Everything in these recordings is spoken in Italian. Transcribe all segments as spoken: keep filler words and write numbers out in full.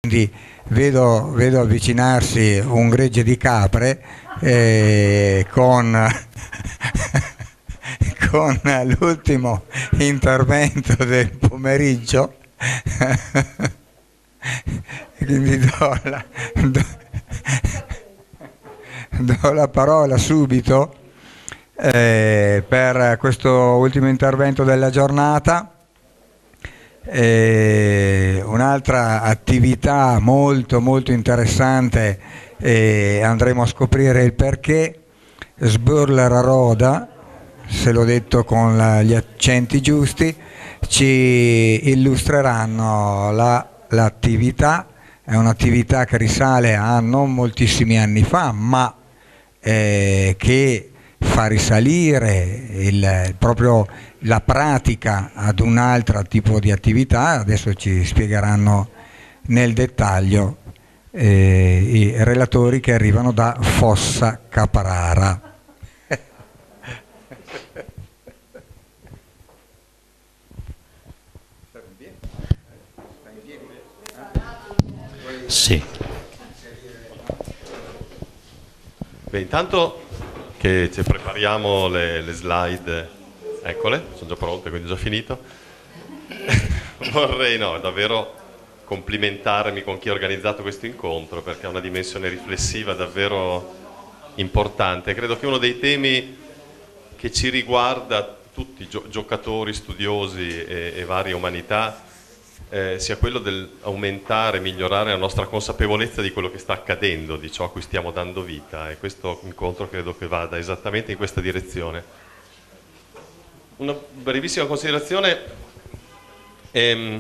Quindi vedo, vedo avvicinarsi un gregge di capre eh, con, con l'ultimo intervento del pomeriggio. Quindi do la, do, do la parola subito eh, per questo ultimo intervento della giornata. Eh, un'altra attività molto molto interessante, eh, andremo a scoprire il perché. Sburler a Roda, se l'ho detto con la, gli accenti giusti, ci illustreranno la, l'attività. È un'attività che risale a non moltissimi anni fa, ma eh, che fa risalire il, proprio la pratica ad un altro tipo di attività. Adesso ci spiegheranno nel dettaglio eh, i relatori che arrivano da Fossa Caprara. Sì. Beh, intanto che ci prepariamo le, le slide, eccole, sono già pronte, quindi già finito. Vorrei no, davvero complimentarmi con chi ha organizzato questo incontro, perché ha una dimensione riflessiva davvero importante. Credo che uno dei temi che ci riguarda tutti, gio giocatori, studiosi e, e varie umanità, eh, sia quello dell'aumentare, migliorare la nostra consapevolezza di quello che sta accadendo, di ciò a cui stiamo dando vita, e questo incontro credo che vada esattamente in questa direzione. Una brevissima considerazione: ehm,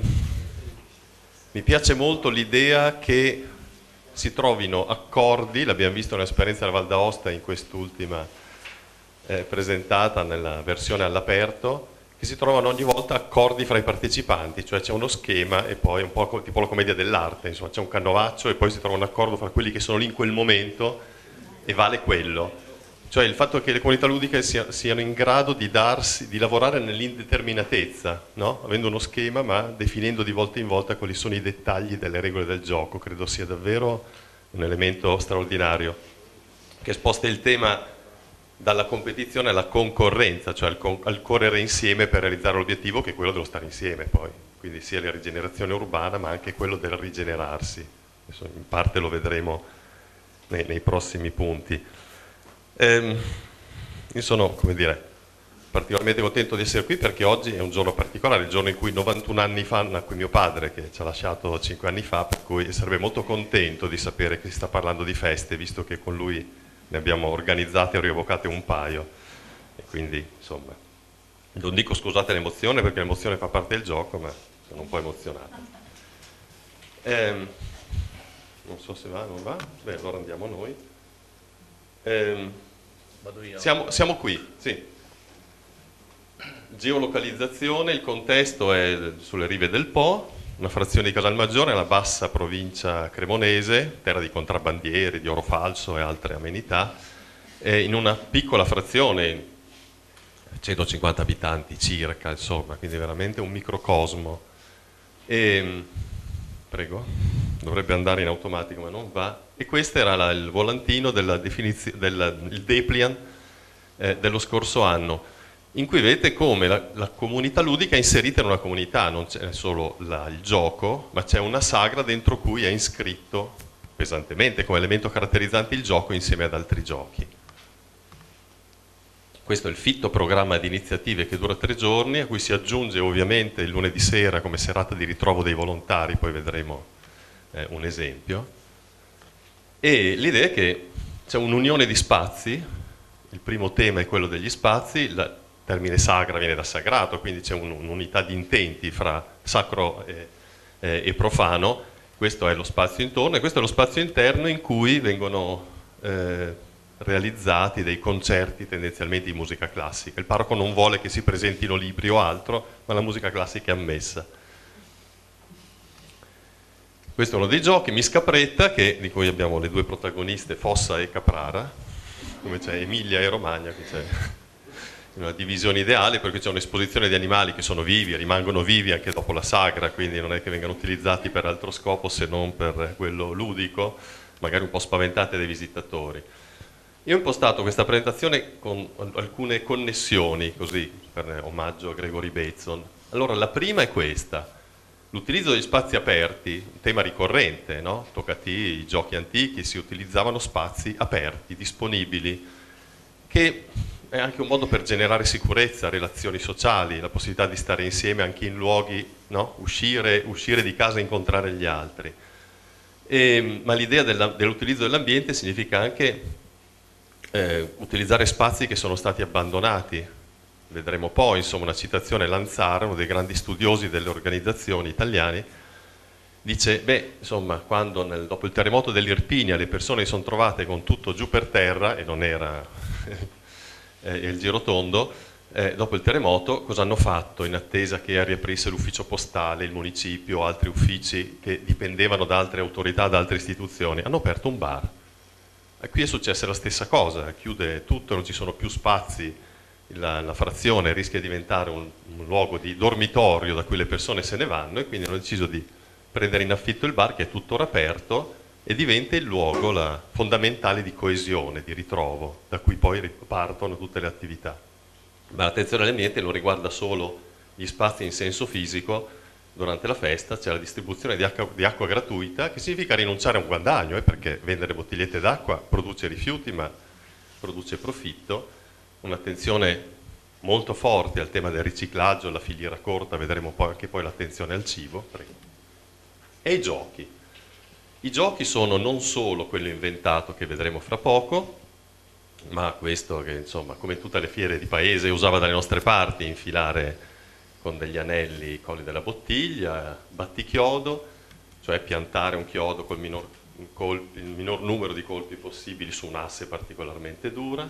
mi piace molto l'idea che si trovino accordi, l'abbiamo visto nell'esperienza della Val d'Aosta in quest'ultima eh, presentata nella versione all'aperto, che si trovano ogni volta accordi fra i partecipanti, cioè c'è uno schema e poi un po' tipo la commedia dell'arte, insomma c'è un canovaccio e poi si trova un accordo fra quelli che sono lì in quel momento e vale quello. Cioè il fatto che le comunità ludiche sia, siano in grado di, darsi, di lavorare nell'indeterminatezza, no? Avendo uno schema ma definendo di volta in volta quali sono i dettagli delle regole del gioco, credo sia davvero un elemento straordinario, che sposta il tema dalla competizione alla concorrenza, cioè al, con al correre insieme per realizzare l'obiettivo, che è quello dello stare insieme poi, quindi sia la rigenerazione urbana ma anche quello del rigenerarsi. Adesso in parte lo vedremo nei, nei prossimi punti. Ehm, io sono, come dire, particolarmente contento di essere qui perché oggi è un giorno particolare, il giorno in cui novantuno anni fa nacque mio padre, che ci ha lasciato cinque anni fa, per cui sarebbe molto contento di sapere che si sta parlando di feste, visto che con lui ne abbiamo organizzate e rievocate un paio, e quindi insomma non dico scusate l'emozione, perché l'emozione fa parte del gioco, ma sono un po' emozionato. Ehm, non so se va, non va? Beh, allora andiamo noi. Ehm, Vado io. Siamo, siamo qui, sì. Geolocalizzazione, il contesto è sulle rive del Po, una frazione di Casalmaggiore, nella bassa provincia cremonese, terra di contrabbandieri, di oro falso e altre amenità, e in una piccola frazione, centocinquanta abitanti circa, insomma, quindi veramente un microcosmo. E, prego, dovrebbe andare in automatico ma non va. E questo era la, il volantino della definizione, del il Deplian eh, dello scorso anno, in cui vedete come la, la comunità ludica è inserita in una comunità, non c'è solo la, il gioco, ma c'è una sagra dentro cui è iscritto pesantemente come elemento caratterizzante il gioco insieme ad altri giochi. Questo è il fitto programma di iniziative che dura tre giorni, a cui si aggiunge ovviamente il lunedì sera come serata di ritrovo dei volontari, poi vedremo eh, un esempio. E l'idea è che c'è un'unione di spazi, il primo tema è quello degli spazi, la, il termine sagra viene da sagrato, quindi c'è un'unità di intenti fra sacro e, e, e profano. Questo è lo spazio intorno e questo è lo spazio interno in cui vengono eh, realizzati dei concerti tendenzialmente di musica classica. Il parroco non vuole che si presentino libri o altro, ma la musica classica è ammessa. Questo è uno dei giochi, Miscapretta, che, di cui abbiamo le due protagoniste, Fossa e Caprara, come c'è Emilia e Romagna, che c'è in una divisione ideale, perché c'è un'esposizione di animali che sono vivi, rimangono vivi anche dopo la sagra, quindi non è che vengano utilizzati per altro scopo se non per quello ludico, magari un po' spaventate dai visitatori. Io ho impostato questa presentazione con alcune connessioni, così, per omaggio a Gregory Bateson. Allora, la prima è questa: l'utilizzo degli spazi aperti, un tema ricorrente, no? Toccati, i giochi antichi, si utilizzavano spazi aperti, disponibili, che è anche un modo per generare sicurezza, relazioni sociali, la possibilità di stare insieme anche in luoghi, no? uscire, uscire di casa e incontrare gli altri. E, ma l'idea dell'utilizzo dell'ambiente significa anche eh, utilizzare spazi che sono stati abbandonati. Vedremo poi, insomma, una citazione Lanzara, uno dei grandi studiosi delle organizzazioni italiane, dice, beh, insomma, quando nel, dopo il terremoto dell'Irpinia le persone si sono trovate con tutto giù per terra, e non era eh, il girotondo, eh, dopo il terremoto cosa hanno fatto in attesa che riaprisse l'ufficio postale, il municipio o altri uffici che dipendevano da altre autorità, da altre istituzioni? Hanno aperto un bar. E qui è successa la stessa cosa, chiude tutto, non ci sono più spazi, la, la frazione rischia di diventare un, un luogo di dormitorio da cui le persone se ne vanno, e quindi hanno deciso di prendere in affitto il bar, che è tuttora aperto, e diventa il luogo la, fondamentale di coesione, di ritrovo, da cui poi partono tutte le attività. Ma l'attenzione all'ambiente non riguarda solo gli spazi in senso fisico. Durante la festa c'è la distribuzione di acqua, di acqua gratuita, che significa rinunciare a un guadagno, eh, perché vendere bottigliette d'acqua produce rifiuti ma produce profitto. Un'attenzione molto forte al tema del riciclaggio, la filiera corta, vedremo poi anche poi l'attenzione al cibo. E i giochi. I giochi sono non solo quello inventato che vedremo fra poco, ma questo che, insomma, come in tutte le fiere di paese usava dalle nostre parti, infilare con degli anelli i colli della bottiglia, battichiodo, cioè piantare un chiodo col minor, colpi, il minor numero di colpi possibili su un'asse particolarmente dura,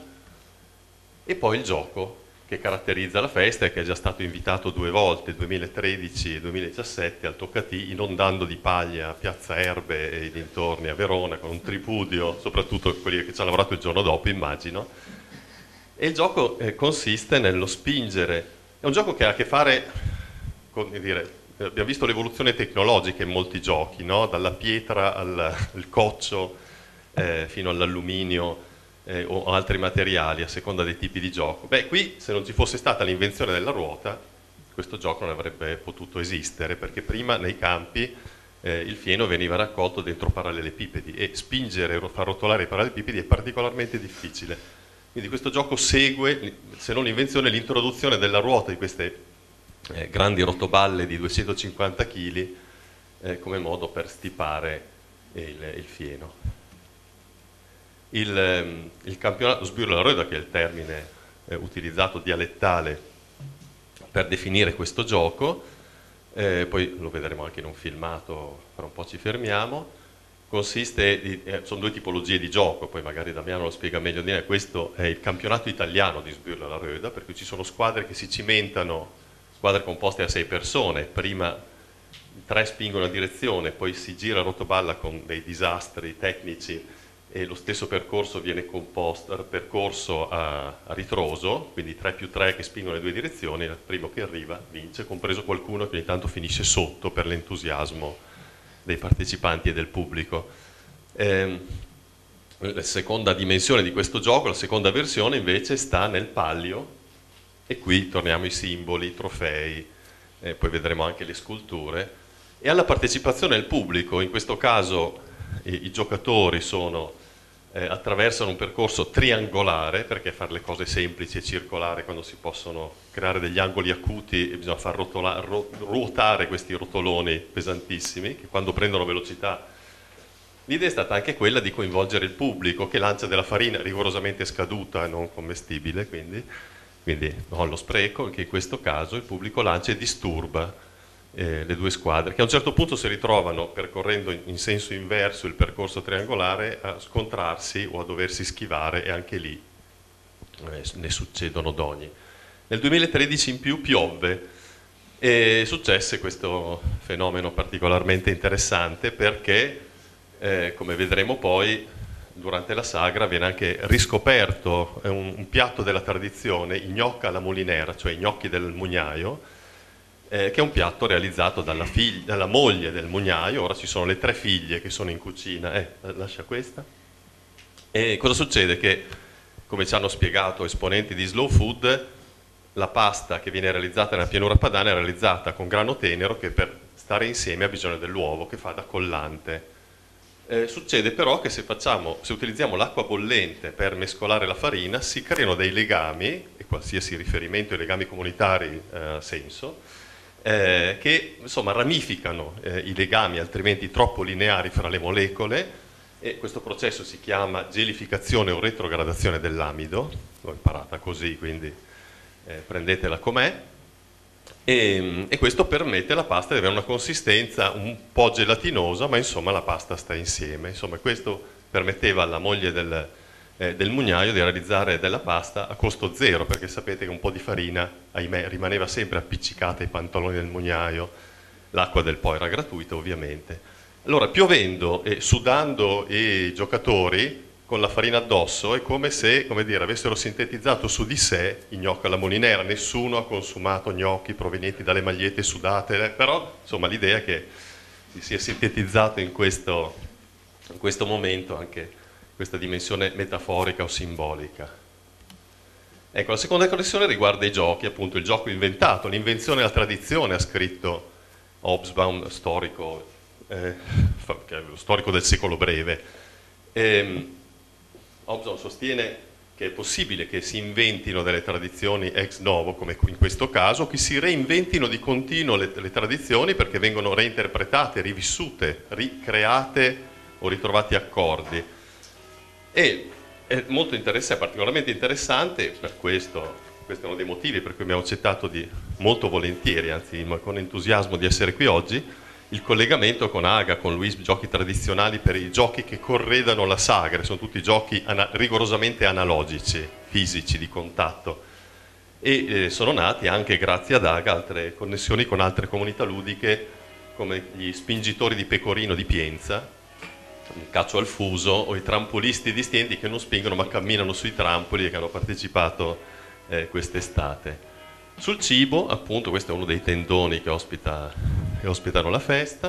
e poi il gioco che caratterizza la festa e che è già stato invitato due volte, duemilatredici e duemiladiciassette, al Toccatì, inondando di paglia Piazza Erbe e i dintorni a Verona, con un tripudio, soprattutto quelli che ci hanno lavorato il giorno dopo, immagino. E il gioco eh, consiste nello spingere, è un gioco che ha a che fare con, dire, abbiamo visto l'evoluzione tecnologica in molti giochi, no? Dalla pietra al, al coccio eh, fino all'alluminio, Eh, o altri materiali a seconda dei tipi di gioco. Beh, qui se non ci fosse stata l'invenzione della ruota, questo gioco non avrebbe potuto esistere, perché prima nei campi eh, il fieno veniva raccolto dentro parallelepipedi, e spingere o far rotolare i parallelepipedi è particolarmente difficile. Quindi questo gioco segue, se non l'invenzione, l'introduzione della ruota, di queste eh, grandi rotoballe di duecentocinquanta chili eh, come modo per stipare il, il fieno. Il, il campionato Sbirla-Roda, che è il termine eh, utilizzato dialettale per definire questo gioco, eh, poi lo vedremo anche in un filmato, fra un po' ci fermiamo, consiste di, eh, sono due tipologie di gioco, poi magari Damiano lo spiega meglio di me. Questo è il campionato italiano di Sbirla-Roda, per cui ci sono squadre che si cimentano, squadre composte da sei persone, prima tre spingono a direzione, poi si gira a rotoballa con dei disastri tecnici, e lo stesso percorso viene composto, percorso a, a ritroso, quindi tre più tre che spingono le due direzioni, il primo che arriva vince, compreso qualcuno che ogni tanto finisce sotto per l'entusiasmo dei partecipanti e del pubblico. Eh, la seconda dimensione di questo gioco, la seconda versione invece, sta nel Pallio, e qui torniamo ai simboli, i trofei, eh, poi vedremo anche le sculture, e alla partecipazione del pubblico. In questo caso i, i giocatori sono Eh, attraversano un percorso triangolare, perché fare le cose semplici e circolare quando si possono creare degli angoli acuti e bisogna far rotola, ro, ruotare questi rotoloni pesantissimi che quando prendono velocità. L'idea è stata anche quella di coinvolgere il pubblico, che lancia della farina rigorosamente scaduta e non commestibile, quindi, quindi no allo spreco, che in questo caso il pubblico lancia e disturba Eh, le due squadre, che a un certo punto si ritrovano, percorrendo in, in senso inverso il percorso triangolare, a scontrarsi o a doversi schivare, e anche lì eh, ne succedono d'ogni. Nel duemilatredici in più piovve, e successe questo fenomeno particolarmente interessante, perché eh, come vedremo poi durante la sagra viene anche riscoperto un, un piatto della tradizione, i gnocca alla mulinera, cioè i gnocchi del mugnaio, eh, che è un piatto realizzato dalla, figlia, dalla moglie del mugnaio. Ora ci sono le tre figlie che sono in cucina, eh, lascia questa. E cosa succede? Che, come ci hanno spiegato esponenti di Slow Food, la pasta che viene realizzata nella pianura padana è realizzata con grano tenero che per stare insieme ha bisogno dell'uovo, che fa da collante. Eh, succede però che se, facciamo, se utilizziamo l'acqua bollente per mescolare la farina si creano dei legami, e qualsiasi riferimento ai legami comunitari ha eh, senso, eh, che insomma ramificano eh, i legami altrimenti troppo lineari fra le molecole, e questo processo si chiama gelificazione o retrogradazione dell'amido. L'ho imparata così, quindi eh, prendetela com'è. E, e questo permette alla pasta di avere una consistenza un po' gelatinosa, ma insomma la pasta sta insieme. Insomma, questo permetteva alla moglie del, eh, del mugnaio di realizzare della pasta a costo zero, perché sapete che un po' di farina, ahimè, rimaneva sempre appiccicata ai pantaloni del mugnaio. L'acqua del po' era gratuita, ovviamente. Allora, piovendo e sudando i giocatori con la farina addosso, è come se, come dire, avessero sintetizzato su di sé i gnocchi alla molinera. Nessuno ha consumato gnocchi provenienti dalle magliette sudate, però insomma l'idea è che si è sintetizzato in questo, in questo momento anche questa dimensione metaforica o simbolica. Ecco, la seconda connessione riguarda i giochi, appunto il gioco inventato, l'invenzione e la tradizione, ha scritto Hobsbawm, storico, eh, storico del secolo breve. E, Hobsbawm sostiene che è possibile che si inventino delle tradizioni ex novo, come in questo caso, che si reinventino di continuo le, le tradizioni perché vengono reinterpretate, rivissute, ricreate o ritrovati accordi. E è molto interessante, è particolarmente interessante, per questo, questo è uno dei motivi per cui abbiamo accettato di, molto volentieri, anzi con entusiasmo, di essere qui oggi, il collegamento con Aga, con Luis, giochi tradizionali per i giochi che corredano la sagra, sono tutti giochi ana rigorosamente analogici, fisici, di contatto, e eh, sono nati anche grazie ad Aga altre connessioni con altre comunità ludiche come gli spingitori di pecorino di Pienza, il calcio al fuso, o i trampolisti di Stiendi che non spingono ma camminano sui trampoli e che hanno partecipato eh, quest'estate. Sul cibo, appunto, questo è uno dei tendoni che, ospita, che ospitano la festa,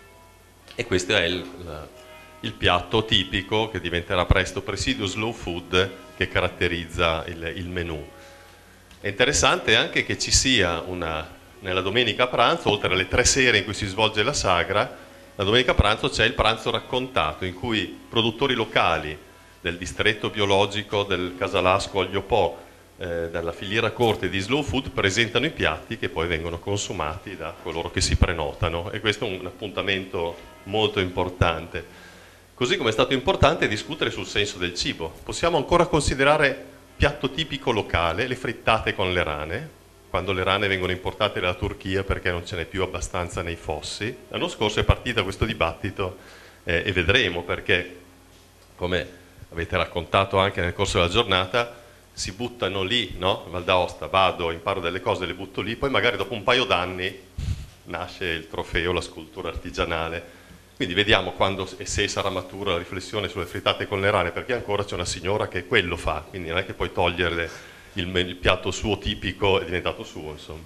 e questo è il, la, il piatto tipico che diventerà presto presidio slow food che caratterizza il, il menù. È interessante anche che ci sia una, nella domenica pranzo, oltre alle tre sere in cui si svolge la sagra, la domenica pranzo c'è il pranzo raccontato, in cui produttori locali del distretto biologico del Casalasco Olio Po, Eh, dalla filiera corte di slow food, presentano i piatti che poi vengono consumati da coloro che si prenotano, e questo è un appuntamento molto importante. Così come è stato importante discutere sul senso del cibo. Possiamo ancora considerare piatto tipico locale le frittate con le rane, quando le rane vengono importate dalla Turchia perché non ce n'è più abbastanza nei fossi. L'anno scorso è partito questo dibattito eh, e vedremo, perché, come avete raccontato anche nel corso della giornata, si buttano lì, no? Val d'Aosta, vado, imparo delle cose, le butto lì, poi magari dopo un paio d'anni nasce il trofeo, la scultura artigianale. Quindi vediamo quando e se sarà matura la riflessione sulle frittate con le rane, perché ancora c'è una signora che quello fa, quindi non è che puoi toglierle il, il piatto suo tipico, è diventato suo, insomma.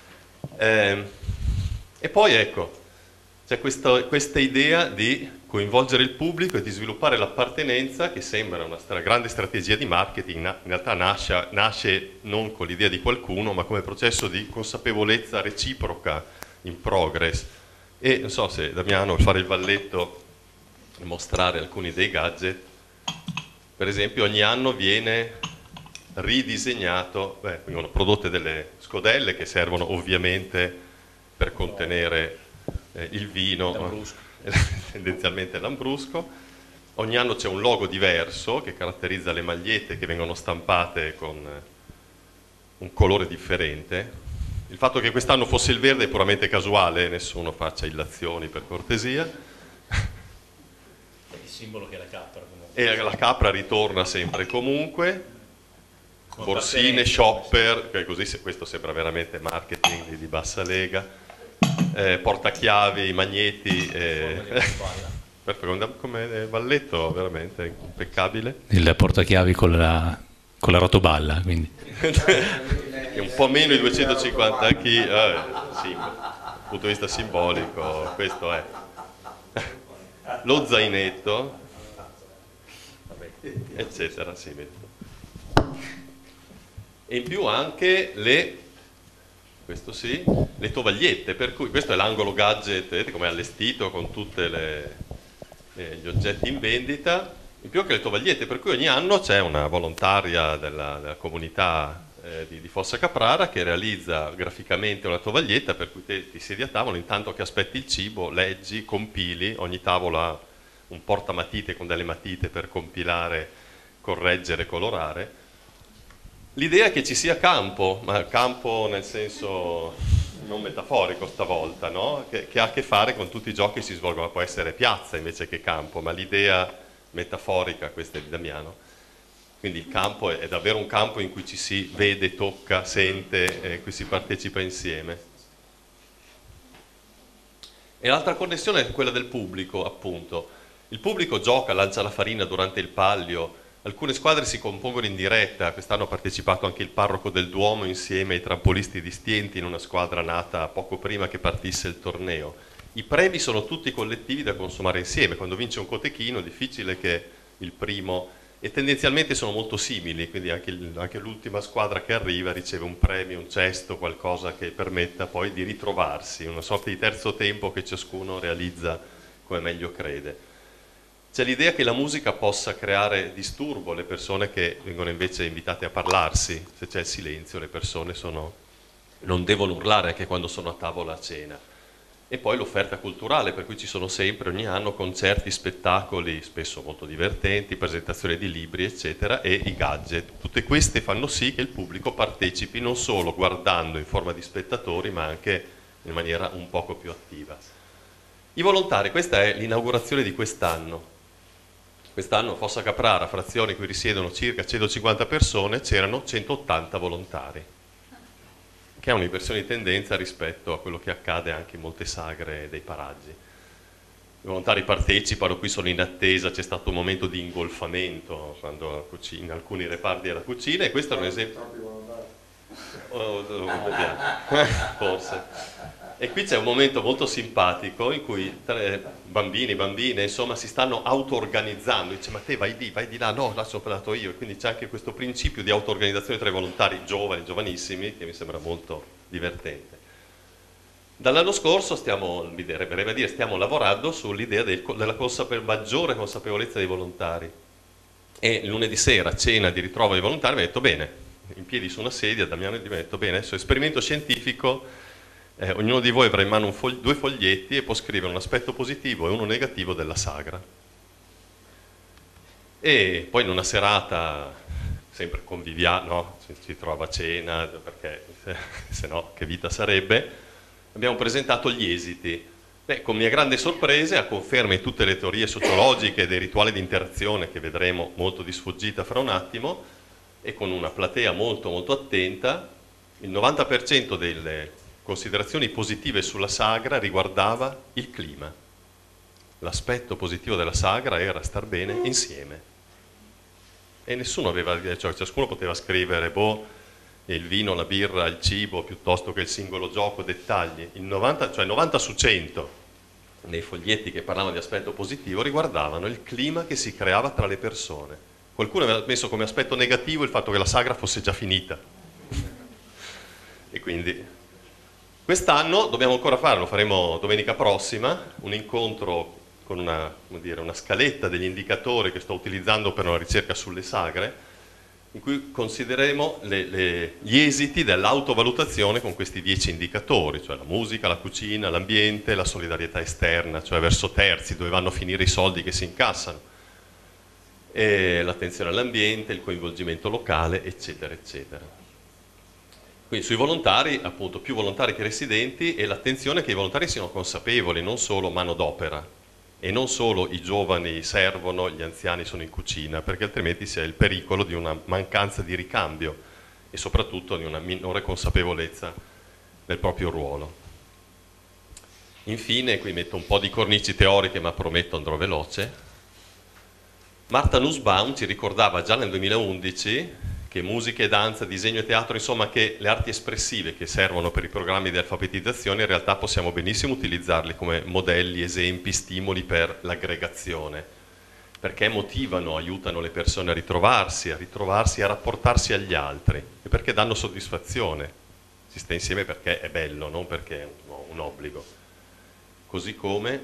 Eh, e poi ecco, c'è questa, questa idea di coinvolgere il pubblico e di sviluppare l'appartenenza, che sembra una stra grande strategia di marketing, in realtà nasce, nasce non con l'idea di qualcuno, ma come processo di consapevolezza reciproca in progress. E non so se Damiano vuol fare il valletto e mostrare alcuni dei gadget. Per esempio ogni anno viene ridisegnato, beh, vengono prodotte delle scodelle che servono ovviamente per contenere eh, il vino, tendenzialmente lambrusco. Ogni anno c'è un logo diverso che caratterizza le magliette, che vengono stampate con un colore differente. Il fatto che quest'anno fosse il verde è puramente casuale, nessuno faccia illazioni per cortesia. È il simbolo che è la capra comunque. E la capra ritorna sempre e comunque. Borsine, shopper, che così questo sembra veramente marketing di, di bassa lega. Eh, portachiavi, magneti, eh, perfetto, come balletto veramente impeccabile. Il portachiavi con la, con la rotoballa, quindi. È un po' meno i duecentocinquanta chili, eh, sì, dal punto di vista simbolico, questo è. Lo zainetto, eccetera, sì, e in più anche le, questo sì, le tovagliette, per cui questo è l'angolo gadget, vedete come è allestito con tutti gli oggetti in vendita, in più anche le tovagliette, per cui ogni anno c'è una volontaria della, della comunità eh, di, di Fossa Caprara che realizza graficamente una tovaglietta per cui te ti siedi a tavola, intanto che aspetti il cibo, leggi, compili, ogni tavola ha un portamatite con delle matite per compilare, correggere, colorare. L'idea è che ci sia campo, ma campo nel senso non metaforico stavolta, no? che, che ha a che fare con tutti i giochi che si svolgono, può essere piazza invece che campo, ma l'idea metaforica, questa è di Damiano, quindi il campo è, è davvero un campo in cui ci si vede, tocca, sente, e cui si partecipa insieme. E l'altra connessione è quella del pubblico, appunto. Il pubblico gioca, lancia la farina durante il Pallio, alcune squadre si compongono in diretta, quest'anno ha partecipato anche il parroco del Duomo insieme ai trampolisti di Stienti in una squadra nata poco prima che partisse il torneo. I premi sono tutti collettivi da consumare insieme, quando vince un cotechino è difficile che il primo, e tendenzialmente sono molto simili, quindi anche, anche l'ultima squadra che arriva riceve un premio, un cesto, qualcosa che permetta poi di ritrovarsi, una sorta di terzo tempo che ciascuno realizza come meglio crede. C'è l'idea che la musica possa creare disturbo, le persone che vengono invece invitate a parlarsi, se c'è il silenzio le persone sono, non devono urlare anche quando sono a tavola a cena. E poi l'offerta culturale, per cui ci sono sempre ogni anno concerti, spettacoli, spesso molto divertenti, presentazioni di libri, eccetera, e i gadget. Tutte queste fanno sì che il pubblico partecipi non solo guardando in forma di spettatori, ma anche in maniera un poco più attiva. I volontari, questa è l'inaugurazione di quest'anno. Quest'anno a Fossa Caprara, frazione in cui risiedono circa centocinquanta persone, c'erano centottanta volontari, che è un'inversione di tendenza rispetto a quello che accade anche in molte sagre dei paraggi. I volontari partecipano, qui sono in attesa, c'è stato un momento di ingolfamento quando in alcuni reparti della cucina, e questo è un esempio. Oh, vediamo. Forse. E qui c'è un momento molto simpatico in cui tre bambini, bambine, insomma, si stanno auto-organizzando. Dice, ma te vai lì, vai di là, no, là sono andato io. E quindi c'è anche questo principio di auto-organizzazione tra i volontari giovani, giovanissimi, che mi sembra molto divertente. Dall'anno scorso stiamo, mi verrebbe a dire, stiamo lavorando sull'idea del, della consape- maggiore consapevolezza dei volontari. E lunedì sera, cena di ritrovo dei volontari, mi ha detto, bene, in piedi su una sedia, Damiano mi ha detto, bene, adesso esperimento scientifico. Eh, ognuno di voi avrà in mano un fogli- due foglietti e può scrivere un aspetto positivo e uno negativo della sagra. E poi in una serata, sempre conviviale, no? Si, si trova a cena, perché se, se no che vita sarebbe, abbiamo presentato gli esiti. Beh, con mia grande sorpresa, a conferma di tutte le teorie sociologiche e dei rituali di interazione che vedremo molto di sfuggita fra un attimo, e con una platea molto molto attenta, il novanta per cento delle considerazioni positive sulla sagra riguardava il clima. L'aspetto positivo della sagra era star bene insieme. E nessuno aveva, cioè ciascuno poteva scrivere, boh, il vino, la birra, il cibo, piuttosto che il singolo gioco, dettagli. Il novanta, cioè novanta su cento nei foglietti che parlavano di aspetto positivo riguardavano il clima che si creava tra le persone. Qualcuno aveva messo come aspetto negativo il fatto che la sagra fosse già finita. E quindi quest'anno dobbiamo ancora fare, lo faremo domenica prossima, un incontro con una, come dire, una scaletta degli indicatori che sto utilizzando per una ricerca sulle sagre, in cui considereremo le, le, gli esiti dell'autovalutazione con questi dieci indicatori, cioè la musica, la cucina, l'ambiente, la solidarietà esterna, cioè verso terzi, dove vanno a finire i soldi che si incassano, e l'attenzione all'ambiente, il coinvolgimento locale, eccetera, eccetera. Quindi sui volontari, appunto, più volontari che residenti, e l'attenzione che i volontari siano consapevoli, non solo manodopera, e non solo i giovani servono, gli anziani sono in cucina, perché altrimenti si ha il pericolo di una mancanza di ricambio e soprattutto di una minore consapevolezza del proprio ruolo. Infine, qui metto un po' di cornici teoriche, ma prometto andrò veloce. Martha Nussbaum ci ricordava già nel duemilaundici che musica e danza, disegno e teatro, insomma che le arti espressive che servono per i programmi di alfabetizzazione in realtà possiamo benissimo utilizzarli come modelli, esempi, stimoli per l'aggregazione, perché motivano, aiutano le persone a ritrovarsi, a ritrovarsi, a rapportarsi agli altri e perché danno soddisfazione. Si sta insieme perché è bello, non perché è un, un obbligo. Così come,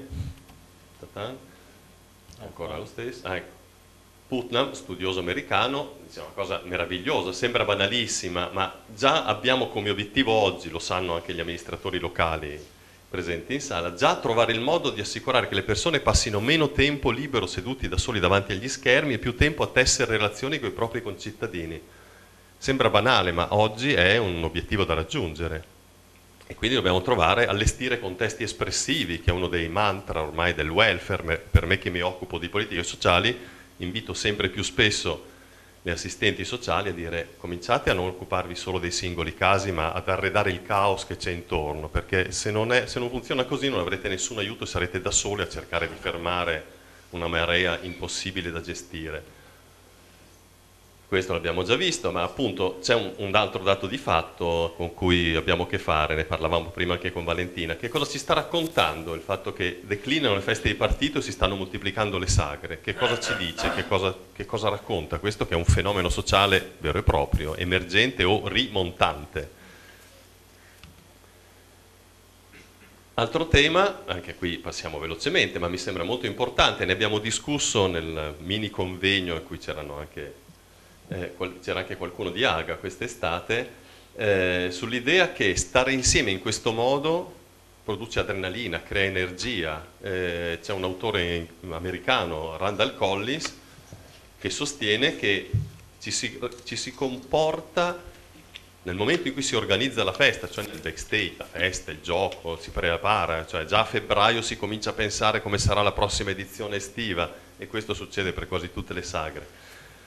ancora lo stesso, ah, ecco. Putnam, studioso americano, dice una cosa meravigliosa, sembra banalissima, ma già abbiamo come obiettivo oggi, lo sanno anche gli amministratori locali presenti in sala, già trovare il modo di assicurare che le persone passino meno tempo libero seduti da soli davanti agli schermi e più tempo a tessere relazioni con i propri concittadini. Sembra banale, ma oggi è un obiettivo da raggiungere. E quindi dobbiamo trovare, allestire contesti espressivi, che è uno dei mantra ormai del welfare, per me che mi occupo di politiche sociali. Invito sempre più spesso gli assistenti sociali a dire cominciate a non occuparvi solo dei singoli casi ma ad arredare il caos che c'è intorno, perché se non, è, se non funziona così non avrete nessun aiuto e sarete da soli a cercare di fermare una marea impossibile da gestire. Questo l'abbiamo già visto, ma appunto c'è un, un altro dato di fatto con cui abbiamo a che fare, ne parlavamo prima anche con Valentina. Che cosa ci sta raccontando il fatto che declinano le feste di partito e si stanno moltiplicando le sagre? Che cosa ci dice? Che cosa, che cosa racconta questo che è un fenomeno sociale vero e proprio, emergente o rimontante? Altro tema, anche qui passiamo velocemente, ma mi sembra molto importante, ne abbiamo discusso nel mini convegno in cui c'erano anche... Eh, c'era anche qualcuno di Aga quest'estate, eh, sull'idea che stare insieme in questo modo produce adrenalina, crea energia. Eh, c'è un autore americano, Randall Collins, che sostiene che ci si, ci si comporta nel momento in cui si organizza la festa, cioè nel backstage, la festa, il gioco, si prepara, cioè già a febbraio si comincia a pensare come sarà la prossima edizione estiva e questo succede per quasi tutte le sagre.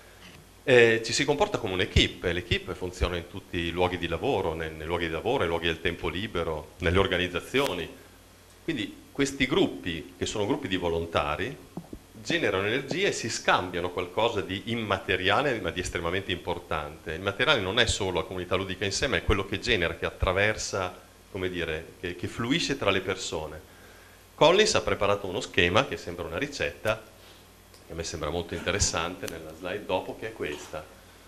Eh, ci si comporta come un'equipe, l'equipe funziona in tutti i luoghi di lavoro, nei, nei luoghi di lavoro, nei luoghi del tempo libero, nelle organizzazioni. Quindi questi gruppi, che sono gruppi di volontari, generano energia e si scambiano qualcosa di immateriale ma di estremamente importante. Il materiale non è solo la comunità ludica in sé, ma è quello che genera, che attraversa, come dire, che, che fluisce tra le persone. Collins ha preparato uno schema che sembra una ricetta, che a me sembra molto interessante nella slide dopo, che è questa.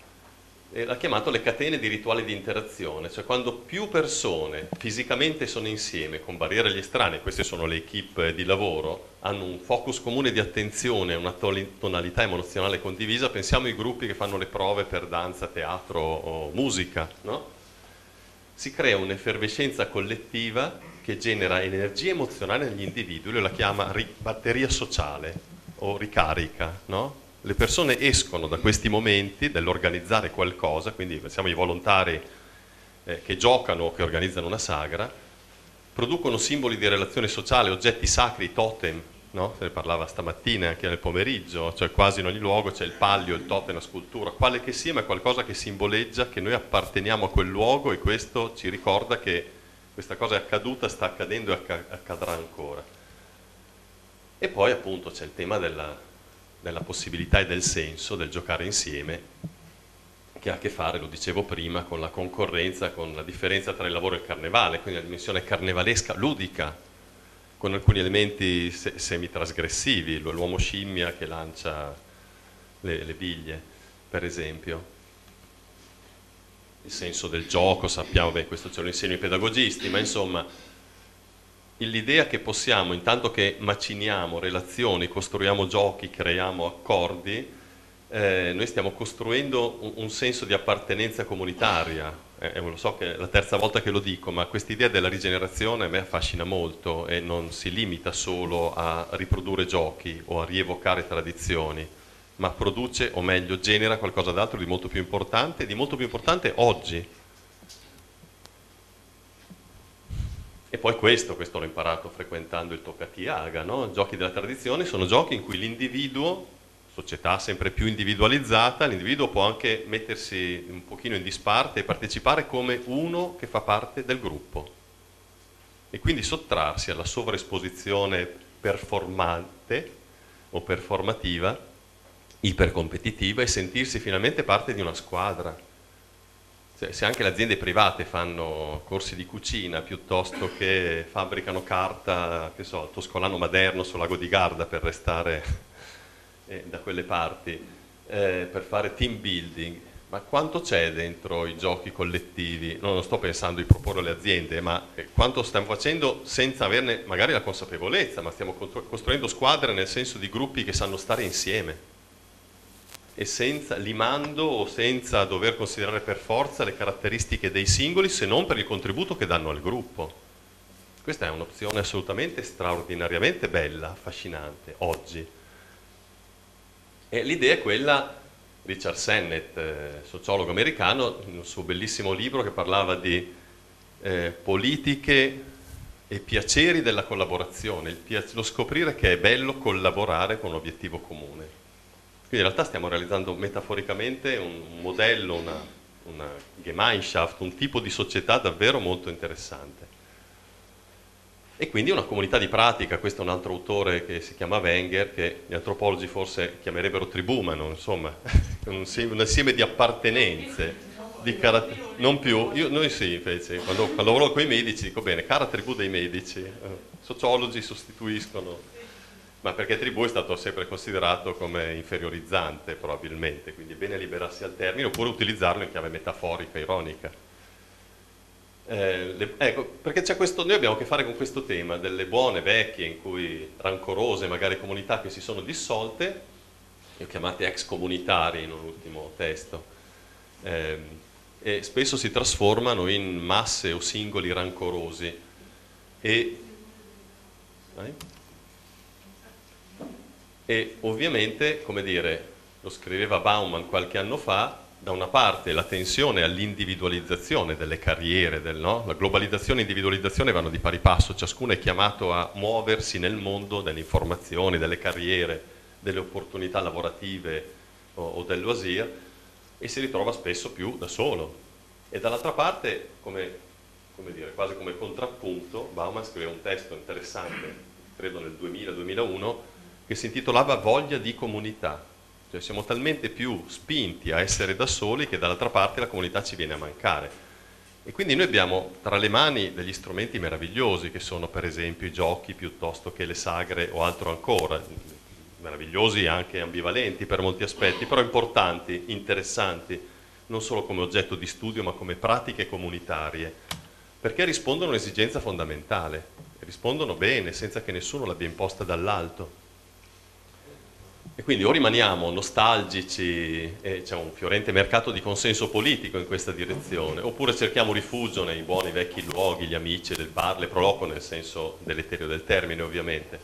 E l'ha chiamato le catene di rituali di interazione, cioè quando più persone fisicamente sono insieme con barriere agli estranei, queste sono le equip di lavoro, hanno un focus comune di attenzione, una tonalità emozionale condivisa. Pensiamo ai gruppi che fanno le prove per danza, teatro o musica, no? Si crea un'effervescenza collettiva che genera energia emozionale negli individui, lui la chiama batteria sociale o ricarica, no? Le persone escono da questi momenti dell'organizzare qualcosa, quindi pensiamo ai volontari eh, che giocano o che organizzano una sagra, producono simboli di relazione sociale, oggetti sacri, totem, no? Se ne parlava stamattina anche nel pomeriggio, cioè quasi in ogni luogo c'è il palio, il totem, la scultura, quale che sia, ma è qualcosa che simboleggia che noi apparteniamo a quel luogo e questo ci ricorda che questa cosa è accaduta, sta accadendo e acc- accadrà ancora. E poi appunto c'è il tema della, della possibilità e del senso del giocare insieme, che ha a che fare, lo dicevo prima, con la concorrenza, con la differenza tra il lavoro e il carnevale, quindi la dimensione carnevalesca, ludica, con alcuni elementi se semitrasgressivi, l'uomo scimmia che lancia le, le biglie, per esempio. Il senso del gioco, sappiamo, beh, questo ce lo insegnano i pedagogisti, ma insomma... L'idea che possiamo, intanto che maciniamo relazioni, costruiamo giochi, creiamo accordi, eh, noi stiamo costruendo un, un senso di appartenenza comunitaria. Eh, lo so che è la terza volta che lo dico, ma questa idea della rigenerazione a me affascina molto e non si limita solo a riprodurre giochi o a rievocare tradizioni, ma produce, o meglio, genera qualcosa d'altro di molto più importante, di molto più importante oggi. E poi questo, questo l'ho imparato frequentando il Toccati Aga, no? Giochi della tradizione sono giochi in cui l'individuo, società sempre più individualizzata, l'individuo può anche mettersi un pochino in disparte e partecipare come uno che fa parte del gruppo. e quindi sottrarsi alla sovraesposizione performante o performativa, ipercompetitiva, e sentirsi finalmente parte di una squadra. Cioè, se anche le aziende private fanno corsi di cucina piuttosto che fabbricano carta, che so, al Toscolano Maderno sul lago di Garda, per restare eh, da quelle parti, eh, per fare team building, ma quanto c'è dentro i giochi collettivi? No, non sto pensando di proporre alle aziende, ma quanto stiamo facendo senza averne magari la consapevolezza, ma stiamo costruendo squadre nel senso di gruppi che sanno stare insieme e senza, limando o senza dover considerare per forza le caratteristiche dei singoli, se non per il contributo che danno al gruppo. Questa è un'opzione assolutamente straordinariamente bella, affascinante, oggi. E l'idea è quella... Richard Sennett, eh, sociologo americano, in un suo bellissimo libro che parlava di eh, politiche e piaceri della collaborazione, il pia- lo scoprire che è bello collaborare con un obiettivo comune. Quindi in realtà stiamo realizzando metaforicamente un, un modello, una, una Gemeinschaft, un tipo di società davvero molto interessante. E quindi una comunità di pratica. Questo è un altro autore che si chiama Wenger, che gli antropologi forse chiamerebbero tribumano, insomma, un insieme di appartenenze, di caratter- non più, io, noi sì invece, quando, quando lavoro con i medici dico bene, cara tribù dei medici, eh, sociologi sostituiscono, ma perché tribù è stato sempre considerato come inferiorizzante probabilmente, quindi è bene liberarsi al termine oppure utilizzarlo in chiave metaforica, ironica. Eh, le, ecco, perché c'è questo, noi abbiamo a che fare con questo tema delle buone, vecchie, in cui rancorose magari comunità che si sono dissolte, le ho chiamate ex comunitari in un ultimo testo, eh, e spesso si trasformano in masse o singoli rancorosi e, eh? e ovviamente, come dire, lo scriveva Bauman qualche anno fa, da una parte la tensione all'individualizzazione delle carriere, del, no? La globalizzazione e l'individualizzazione vanno di pari passo, ciascuno è chiamato a muoversi nel mondo delle informazioni, delle carriere, delle opportunità lavorative o, o del loisir, e si ritrova spesso più da solo. E dall'altra parte, come, come dire, quasi come contrappunto, Bauman scrive un testo interessante, credo nel duemila duemilauno, che si intitolava Voglia di comunità. Cioè siamo talmente più spinti a essere da soli che dall'altra parte la comunità ci viene a mancare. E quindi noi abbiamo tra le mani degli strumenti meravigliosi che sono per esempio i giochi piuttosto che le sagre o altro ancora, meravigliosi e anche ambivalenti per molti aspetti, però importanti, interessanti, non solo come oggetto di studio ma come pratiche comunitarie, perché rispondono a un'esigenza fondamentale, rispondono bene senza che nessuno l'abbia imposta dall'alto. E quindi o rimaniamo nostalgici e c'è un fiorente mercato di consenso politico in questa direzione, oppure cerchiamo rifugio nei buoni vecchi luoghi, gli amici del bar, le proloco nel senso deleterio del termine ovviamente,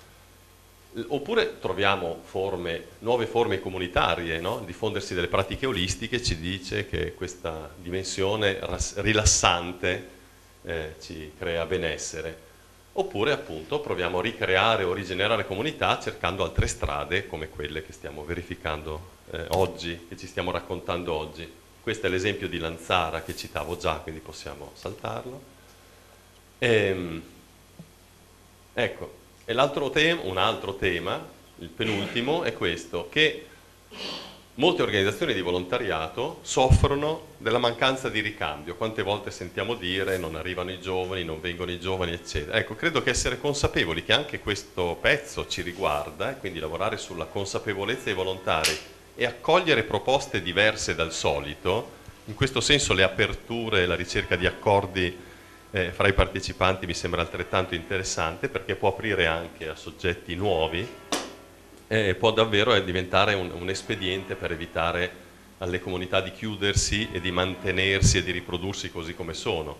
oppure troviamo forme, nuove forme comunitarie, no? Il diffondersi delle pratiche olistiche ci dice che questa dimensione rilassante eh, ci crea benessere. Oppure appunto proviamo a ricreare o rigenerare comunità cercando altre strade come quelle che stiamo verificando eh, oggi, che ci stiamo raccontando oggi. Questo è l'esempio di Lanzara che citavo già, quindi possiamo saltarlo. Ehm, ecco, e l'altro tema, un altro tema, il penultimo, è questo, che molte organizzazioni di volontariato soffrono della mancanza di ricambio. Quante volte sentiamo dire non arrivano i giovani, non vengono i giovani, eccetera. Ecco, credo che essere consapevoli che anche questo pezzo ci riguarda, e quindi lavorare sulla consapevolezza dei volontari e accogliere proposte diverse dal solito, in questo senso le aperture e la ricerca di accordi eh, fra i partecipanti mi sembra altrettanto interessante, perché può aprire anche a soggetti nuovi, Eh, può davvero eh, diventare un, un espediente per evitare alle comunità di chiudersi e di mantenersi e di riprodursi così come sono.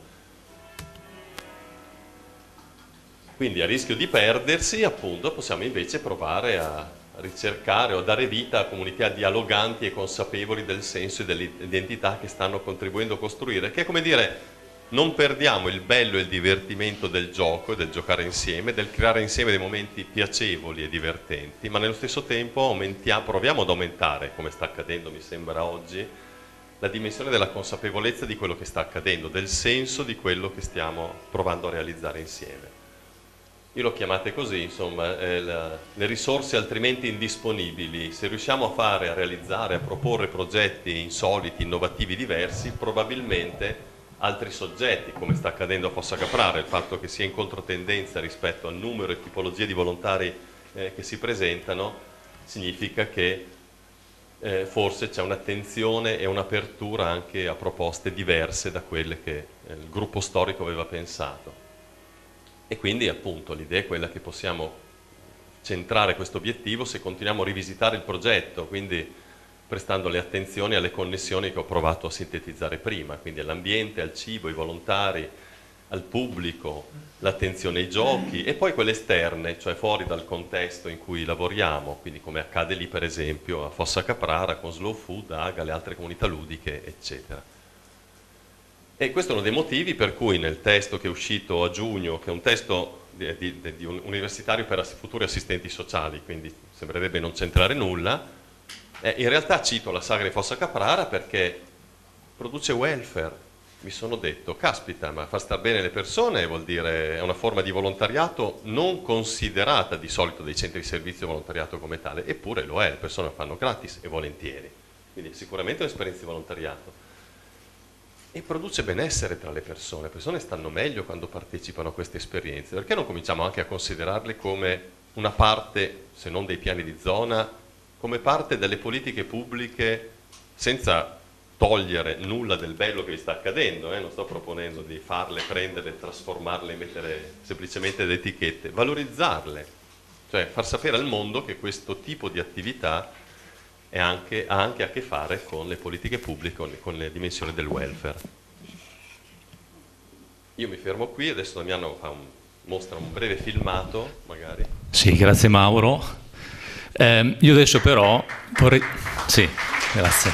Quindi a rischio di perdersi, appunto, possiamo invece provare a ricercare o a dare vita a comunità dialoganti e consapevoli del senso e dell'identità che stanno contribuendo a costruire, che è come dire, non perdiamo il bello e il divertimento del gioco, del giocare insieme, del creare insieme dei momenti piacevoli e divertenti, ma nello stesso tempo aumentiamo, proviamo ad aumentare, come sta accadendo mi sembra oggi, la dimensione della consapevolezza di quello che sta accadendo, del senso di quello che stiamo provando a realizzare insieme. Io l'ho chiamate così, insomma, eh, la, le risorse altrimenti indisponibili. Se riusciamo a fare, a realizzare, a proporre progetti insoliti, innovativi, diversi, probabilmente altri soggetti, come sta accadendo a Fossa Caprara, il fatto che sia in controtendenza rispetto al numero e tipologie di volontari eh, che si presentano, significa che eh, forse c'è un'attenzione e un'apertura anche a proposte diverse da quelle che eh, il gruppo storico aveva pensato. E quindi appunto l'idea è quella che possiamo centrare questo obiettivo se continuiamo a rivisitare il progetto, quindi prestando le attenzioni alle connessioni che ho provato a sintetizzare prima, quindi all'ambiente, al cibo, ai volontari, al pubblico, l'attenzione ai giochi e poi quelle esterne, cioè fuori dal contesto in cui lavoriamo, quindi come accade lì per esempio a Fossa Caprara con Slow Food, Aga, le altre comunità ludiche, eccetera. E questo è uno dei motivi per cui nel testo che è uscito a giugno, che è un testo di, di, di un universitario per futuri assistenti sociali, quindi sembrerebbe non c'entrare nulla, eh, in realtà cito la sagra di Fossa Caprara perché produce welfare. Mi sono detto, caspita, ma far star bene le persone vuol dire, è una forma di volontariato non considerata di solito dai centri di servizio volontariato come tale, eppure lo è, le persone lo fanno gratis e volentieri, quindi sicuramente è un'esperienza di volontariato. E produce benessere tra le persone, le persone stanno meglio quando partecipano a queste esperienze, perché non cominciamo anche a considerarle come una parte, se non dei piani di zona, come parte delle politiche pubbliche senza togliere nulla del bello che vi sta accadendo, eh? Non sto proponendo di farle, prenderle, trasformarle, mettere semplicemente delle etichette, valorizzarle, cioè far sapere al mondo che questo tipo di attività è anche, ha anche a che fare con le politiche pubbliche, con le, con le dimensioni del welfare. Io mi fermo qui, adesso Damiano fa un, mostra un breve filmato, magari. Sì, grazie Mauro. Eh, io adesso però vorrei... Sì, grazie.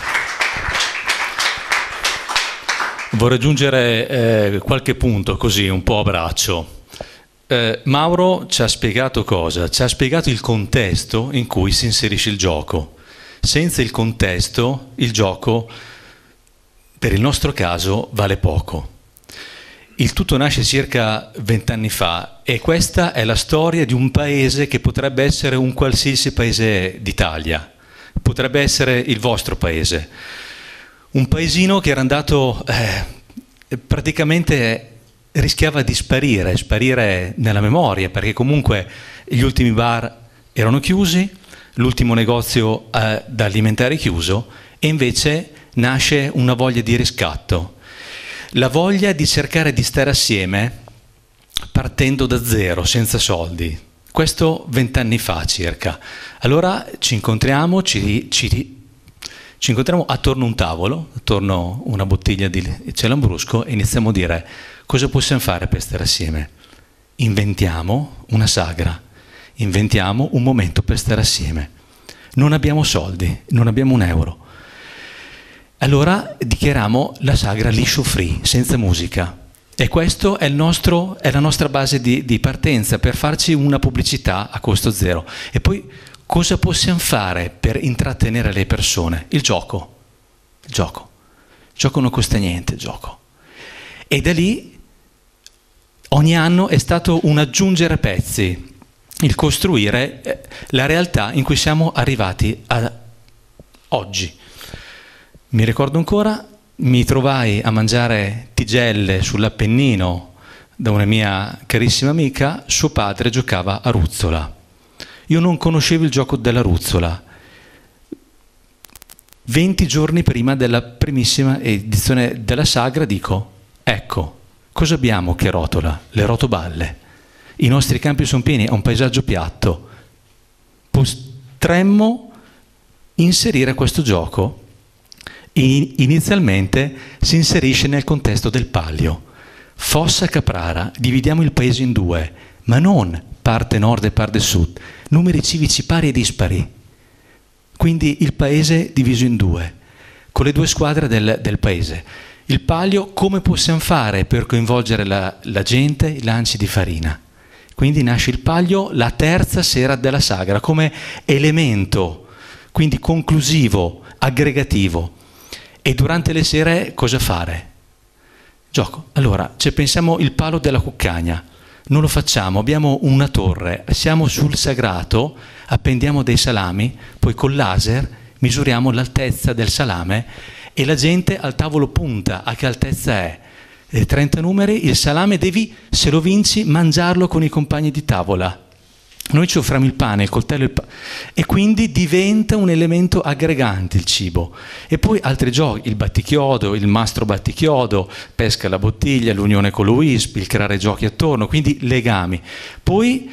Vorrei aggiungere eh, qualche punto così, un po' a braccio. Eh, Mauro ci ha spiegato cosa? Ci ha spiegato il contesto in cui si inserisce il gioco. Senza il contesto, il gioco, per il nostro caso, vale poco. Il tutto nasce circa vent'anni fa e questa è la storia di un paese che potrebbe essere un qualsiasi paese d'Italia, potrebbe essere il vostro paese. Un paesino che era andato, eh, praticamente rischiava di sparire, sparire nella memoria, perché comunque gli ultimi bar erano chiusi, l'ultimo negozio eh, da alimentare chiuso e invece nasce una voglia di riscatto, la voglia di cercare di stare assieme partendo da zero, senza soldi. Questo vent'anni fa circa. Allora ci incontriamo, ci, ci, ci incontriamo attorno a un tavolo, attorno a una bottiglia di Celambrusco e iniziamo a dire cosa possiamo fare per stare assieme. Inventiamo una sagra. Inventiamo un momento per stare assieme. Non abbiamo soldi, non abbiamo un euro. Allora dichiariamo la sagra liscio free, senza musica. E questo è, il nostro, è la nostra base di, di partenza per farci una pubblicità a costo zero. E poi cosa possiamo fare per intrattenere le persone? Il gioco. Il gioco. Il gioco non costa niente, il gioco. E da lì ogni anno è stato un aggiungere pezzi, il costruire la realtà in cui siamo arrivati a oggi. Mi ricordo ancora, mi trovai a mangiare tigelle sull'Appennino da una mia carissima amica, suo padre giocava a ruzzola. Io non conoscevo il gioco della ruzzola. venti giorni prima della primissima edizione della sagra dico, ecco, cosa abbiamo che rotola? Le rotoballe. I nostri campi sono pieni, è un paesaggio piatto. Potremmo inserire questo gioco. Inizialmente si inserisce nel contesto del Palio. Fossa Caprara, dividiamo il paese in due, ma non parte nord e parte sud, numeri civici pari e dispari. Quindi il paese diviso in due, con le due squadre del, del paese. Il Palio, come possiamo fare per coinvolgere la, la gente, i lanci di farina? Quindi nasce il Palio la terza sera della sagra come elemento, quindi conclusivo, aggregativo. E durante le sere cosa fare? Gioco. Allora, cioè, pensiamo il palo della cuccagna. Non lo facciamo, abbiamo una torre, siamo sul sagrato, appendiamo dei salami, poi col laser misuriamo l'altezza del salame e la gente al tavolo punta a che altezza è. E trenta numeri, il salame devi, se lo vinci, mangiarlo con i compagni di tavola. Noi ci offriamo il pane, il coltello, il pa- e quindi diventa un elemento aggregante il cibo. E poi altri giochi, il battichiodo, il mastro battichiodo, pesca alla bottiglia, l'unione con lo wisp, il creare giochi attorno, quindi legami. Poi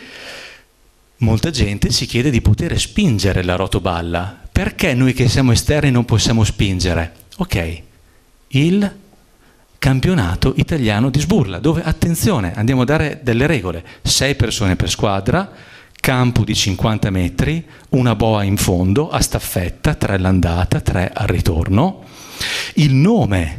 molta gente si chiede di poter spingere la rotoballa. Perché noi che siamo esterni non possiamo spingere? Ok, il campionato italiano di sburla, dove, attenzione, andiamo a dare delle regole, sei persone per squadra, campo di cinquanta metri, una boa in fondo, a staffetta, tre all'andata, tre al ritorno. Il nome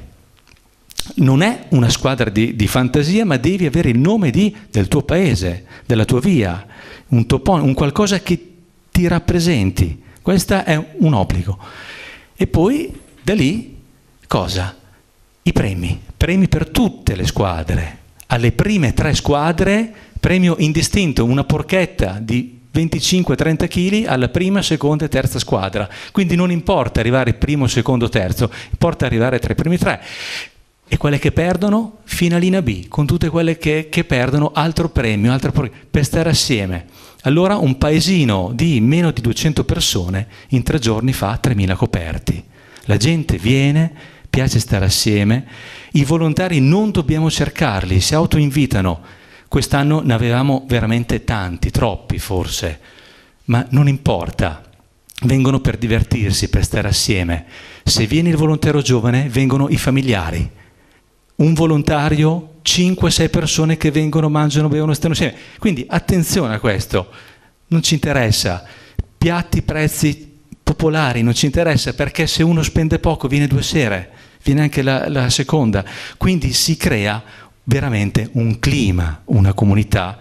non è una squadra di, di fantasia, ma devi avere il nome di, del tuo paese, della tua via, un toponimo, un qualcosa che ti rappresenti. Questo è un obbligo. E poi, da lì, cosa? I premi. Premi per tutte le squadre. Alle prime tre squadre, premio indistinto, una porchetta di venticinque trenta chili alla prima, seconda e terza squadra. Quindi non importa arrivare primo, secondo, terzo, importa arrivare tra i primi tre. E quelle che perdono, finalina B, con tutte quelle che, che perdono, altro premio, altro premio, per stare assieme. Allora un paesino di meno di duecento persone in tre giorni fa tremila coperti. La gente viene, piace stare assieme, i volontari non dobbiamo cercarli, si autoinvitano. Quest'anno ne avevamo veramente tanti, troppi forse, ma non importa, vengono per divertirsi, per stare assieme. Se viene il volontario giovane, vengono i familiari. Un volontario, cinque sei persone che vengono, mangiano, bevono, stanno insieme. Quindi attenzione a questo, non ci interessa. Piatti, prezzi popolari, non ci interessa, perché se uno spende poco viene due sere, viene anche la, la seconda. Quindi si crea veramente un clima, una comunità.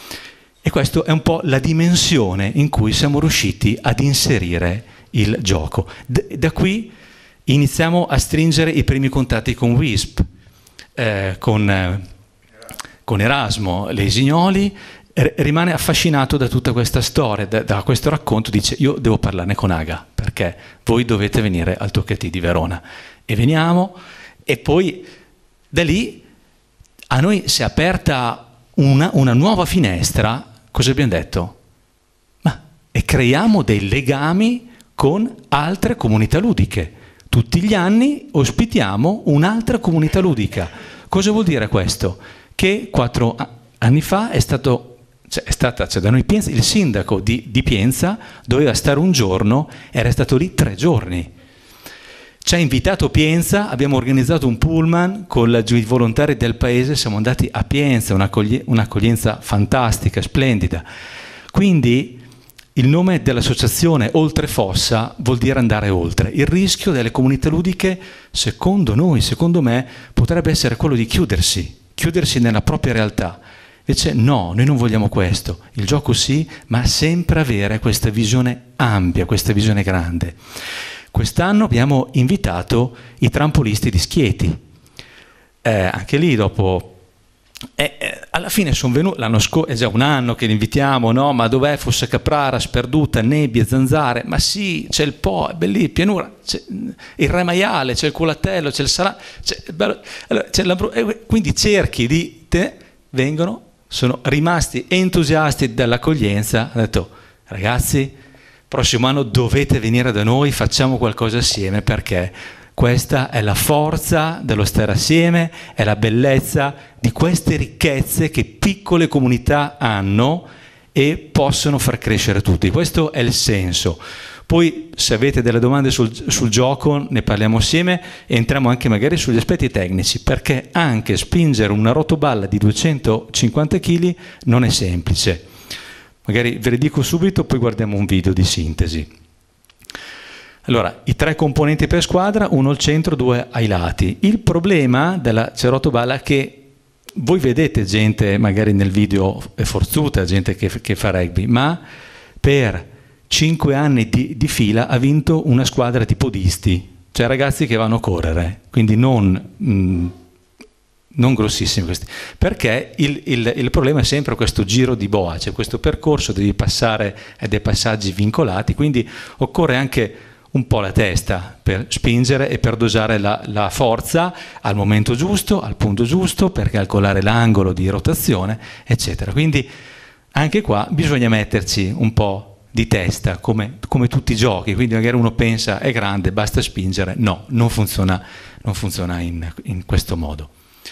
E questa è un po' la dimensione in cui siamo riusciti ad inserire il gioco. D- da qui iniziamo a stringere i primi contatti con Wisp, eh, con, eh, con Erasmo Lesignoli. R- rimane affascinato da tutta questa storia, da, da questo racconto, dice: io devo parlarne con Aga, perché voi dovete venire al Tocchettì di Verona. E veniamo, e poi da lì a noi si è aperta una, una nuova finestra. Cosa abbiamo detto? Ma e creiamo dei legami con altre comunità ludiche. Tutti gli anni ospitiamo un'altra comunità ludica. Cosa vuol dire questo? Che quattro anni fa è stato, cioè è stata, cioè da noi Pienza, il sindaco di, di Pienza doveva stare un giorno, era stato lì tre giorni. Ci ha invitato Pienza, abbiamo organizzato un pullman con i volontari del paese, siamo andati a Pienza, un'accoglienza fantastica, splendida. Quindi il nome dell'associazione Oltrefossa vuol dire andare oltre. Il rischio delle comunità ludiche, secondo noi, secondo me, potrebbe essere quello di chiudersi, chiudersi nella propria realtà. Invece no, noi non vogliamo questo. Il gioco sì, ma sempre avere questa visione ampia, questa visione grande. Quest'anno abbiamo invitato i trampolisti di Schieti. Eh, anche lì dopo... Eh, eh, alla fine sono venuti, l'anno scorso, è già un anno che li invitiamo, no? Ma dov'è Fossa Caprara, Sperduta, Nebbie, Zanzare? Ma sì, c'è il Po, è bellissimo, pianura, c'è il Re Maiale, c'è il Culatello, c'è il Salà, c'è, allora, c'è la, eh, quindi cerchi di te, vengono, sono rimasti entusiasti dell'accoglienza, hanno detto: ragazzi, prossimo anno dovete venire da noi, facciamo qualcosa assieme, perché questa è la forza dello stare assieme, è la bellezza di queste ricchezze che piccole comunità hanno e possono far crescere tutti. Questo è il senso. Poi se avete delle domande sul, sul gioco ne parliamo assieme e entriamo anche magari sugli aspetti tecnici, perché anche spingere una rotoballa di duecentocinquanta chili non è semplice. Magari ve le dico subito, poi guardiamo un video di sintesi. Allora, i tre componenti per squadra, uno al centro, due ai lati. Il problema della rotoballa è che voi vedete gente, magari nel video è forzuta, gente che, che fa rugby, ma per cinque anni di, di fila ha vinto una squadra di podisti. cioè ragazzi che vanno a correre, quindi non, mh, non grossissimi questi, perché il, il, il problema è sempre questo giro di boa, cioè questo percorso devi passare a dei passaggi vincolati, quindi occorre anche un po' la testa per spingere e per dosare la, la forza al momento giusto, al punto giusto, per calcolare l'angolo di rotazione, eccetera. Quindi anche qua bisogna metterci un po' di testa, come, come tutti i giochi, quindi magari uno pensa è grande, basta spingere, no, non funziona, non funziona in, in questo modo.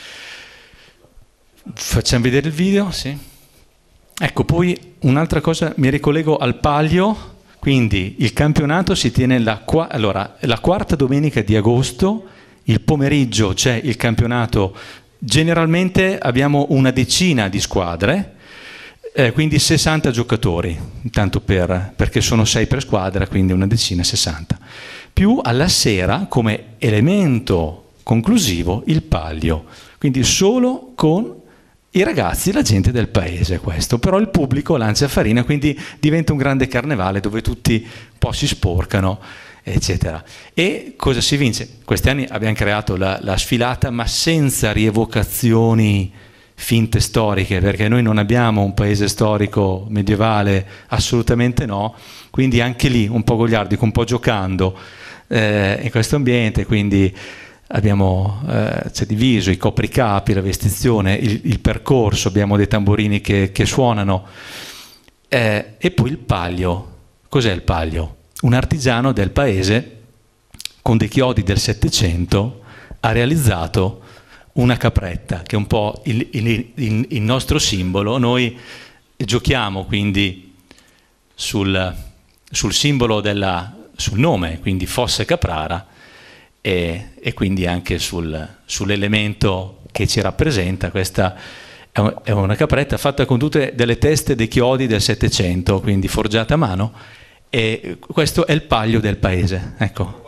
Facciamo vedere il video, sì. Ecco, poi un'altra cosa, mi ricollego al palio. Quindi il campionato si tiene la, allora, la quarta domenica di agosto, il pomeriggio c'è il campionato, generalmente abbiamo una decina di squadre, eh, quindi sessanta giocatori, intanto per, perché sono sei per squadra, quindi una decina, sessanta. Più alla sera, come elemento conclusivo, il palio, quindi solo con i ragazzi, la gente del paese, questo, però il pubblico lancia farina, quindi diventa un grande carnevale dove tutti un po' si sporcano, eccetera. E cosa si vince? Questi anni abbiamo creato la, la sfilata, ma senza rievocazioni finte storiche, perché noi non abbiamo un paese storico medievale, assolutamente no, quindi anche lì un po' goliardico, un po' giocando eh, in questo ambiente, quindi abbiamo eh, c'è diviso i copricapi, la vestizione, il, il percorso, abbiamo dei tamburini che, che suonano eh, e poi il palio. Cos'è il palio? Un artigiano del paese con dei chiodi del Settecento ha realizzato una capretta che è un po' il, il, il, il nostro simbolo. Noi giochiamo quindi sul, sul simbolo della, sul nome, quindi Fosse Caprara, E, e quindi anche sul, sull'elemento che ci rappresenta. Questa è, un, è una capretta fatta con tutte delle teste dei chiodi del Settecento, quindi forgiata a mano, e questo è il palio del paese. Ecco.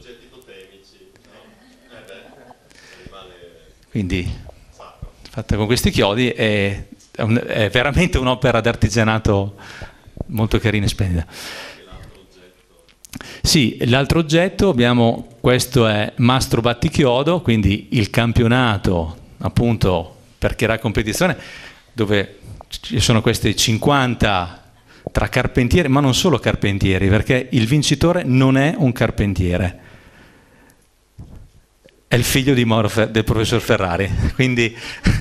Quindi fatta con questi chiodi è, è, un, è veramente un'opera d'artigianato molto carina e splendida. Sì, l'altro oggetto abbiamo, questo è Mastro Battichiodo, quindi il campionato appunto per creare competizione dove ci sono questi cinquanta tra carpentieri, ma non solo carpentieri, perché il vincitore non è un carpentiere, è il figlio di Mauro, del professor Ferrari, quindi,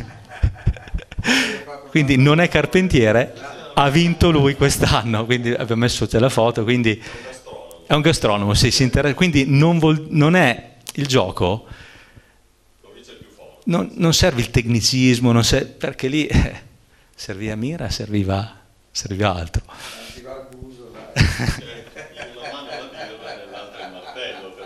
quindi non è carpentiere, ha vinto lui quest'anno, quindi abbiamo messo c'è la foto, quindi è un gastronomo, sì, si interessa, quindi non, vol, non è il gioco, non, non serve il tecnicismo, non serve, perché lì eh, serviva mira, serviva, serviva altro. Serviva il buso, una mano la birra e l'altra il martello, per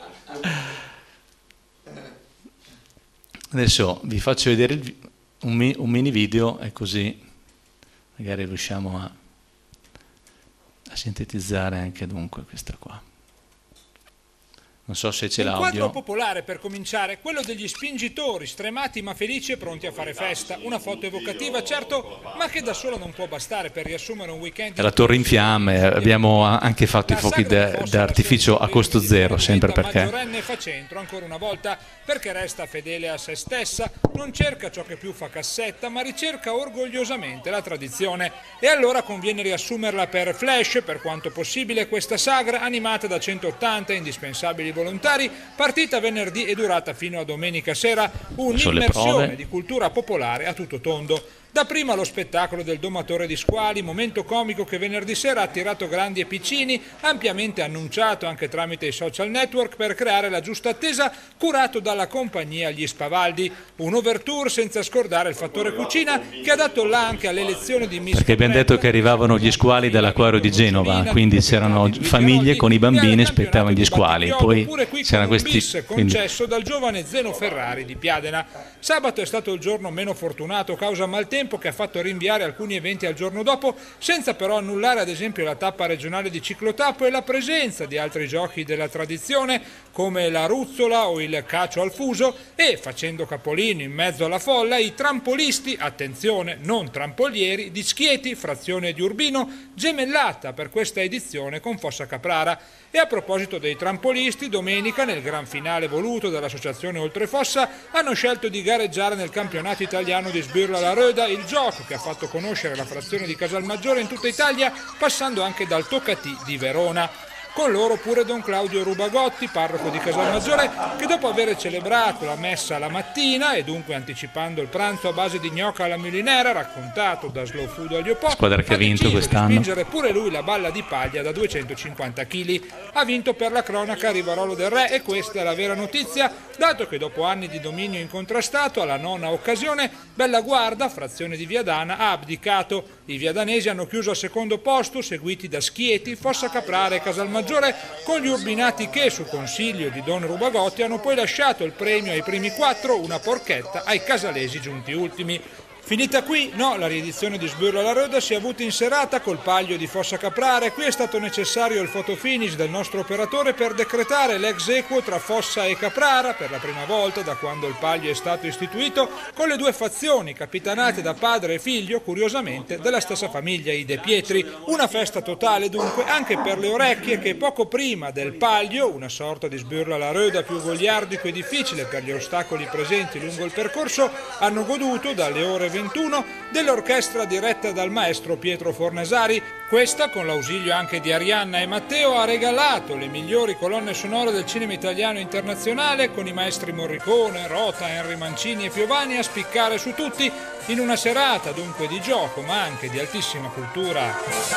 dire. Adesso vi faccio vedere il, un, un mini video e così magari riusciamo a a sintetizzare anche dunque questa qua. Non so se c'è l'audio. Un quadro popolare per cominciare, quello degli spingitori, stremati ma felici e pronti a fare festa. Una foto evocativa, certo, ma che da sola non può bastare per riassumere un weekend. È la torre in fiamme, abbiamo anche fatto i fuochi d'artificio a costo zero, sempre perché. Maggiorenne fa centro ancora una volta perché resta fedele a se stessa, non cerca ciò che più fa cassetta, ma ricerca orgogliosamente la tradizione. E allora conviene riassumerla per flash, per quanto possibile, questa sagra animata da centottanta indispensabili volontari, partita venerdì e durata fino a domenica sera, un'immersione di cultura popolare a tutto tondo. Dapprima lo spettacolo del domatore di squali, momento comico che venerdì sera ha attirato grandi e piccini, ampiamente annunciato anche tramite i social network per creare la giusta attesa, curato dalla compagnia Gli Spavaldi. Un overture senza scordare il fattore cucina che ha dato là anche alle lezioni di Miss. Perché abbiamo detto che arrivavano gli squali dall'acquario di Genova, quindi c'erano famiglie con i bambini e aspettavano gli squali. Poi c'erano questi concesso dal giovane Zeno Ferrari di Piadena. Sabato è stato il giorno meno fortunato causa maltempo tempo che ha fatto rinviare alcuni eventi al giorno dopo, senza però annullare ad esempio la tappa regionale di ciclotappo e la presenza di altri giochi della tradizione come la ruzzola o il calcio al fuso e, facendo capolino in mezzo alla folla, i trampolisti, attenzione, non trampolieri, di Schieti, frazione di Urbino, gemellata per questa edizione con Fossa Caprara. E a proposito dei trampolisti, domenica nel gran finale voluto dall'associazione Oltrefossa hanno scelto di gareggiare nel campionato italiano di Sbirla la Röda, il gioco che ha fatto conoscere la frazione di Casalmaggiore in tutta Italia, passando anche dal Toccatì di Verona. Con loro pure Don Claudio Rubagotti, parroco di Casalmaggiore, che dopo aver celebrato la messa la mattina e dunque anticipando il pranzo a base di gnocca alla mulinera, raccontato da Slow Food Olio Po, squadra che ha vinto quest'anno, di spingere pure lui la balla di paglia da duecentocinquanta chili. Ha vinto per la cronaca Rivarolo del Re e questa è la vera notizia, dato che dopo anni di dominio incontrastato, alla nona occasione, Bella Guarda, frazione di Viadana, ha abdicato. I viadanesi hanno chiuso al secondo posto, seguiti da Schieti, Fossa Caprara e Casalmaggiore, con gli urbinati che, su consiglio di Don Rubagotti, hanno poi lasciato il premio ai primi quattro, una porchetta ai casalesi giunti ultimi. Finita qui? No, la riedizione di Sbirla la Röda si è avuta in serata col Palio di Fossa Caprara e qui è stato necessario il fotofinish del nostro operatore per decretare l'ex equo tra Fossa e Caprara, per la prima volta da quando il Palio è stato istituito, con le due fazioni capitanate da padre e figlio, curiosamente, della stessa famiglia, i De Pietri. Una festa totale dunque anche per le orecchie che poco prima del Palio, una sorta di Sbirla la Röda più goliardico e difficile per gli ostacoli presenti lungo il percorso, hanno goduto dalle ore ventuno dell'orchestra diretta dal maestro Pietro Fornesari. Questa, con l'ausilio anche di Arianna e Matteo, ha regalato le migliori colonne sonore del cinema italiano e internazionale, con i maestri Morricone, Rota, Henry Mancini e Piovani a spiccare su tutti, in una serata dunque di gioco ma anche di altissima cultura.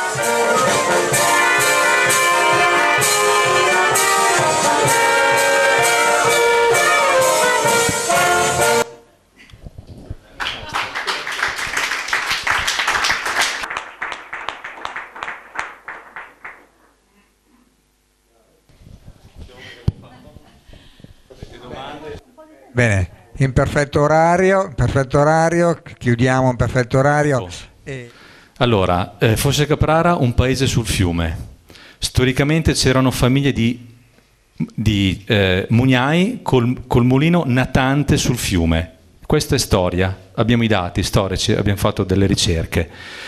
Bene, in perfetto orario, in perfetto orario, chiudiamo in perfetto orario. E... Allora, eh, Fossa Caprara, un paese sul fiume. Storicamente c'erano famiglie di, di eh, mugnai col, col mulino natante sul fiume. Questa è storia, abbiamo i dati storici, abbiamo fatto delle ricerche.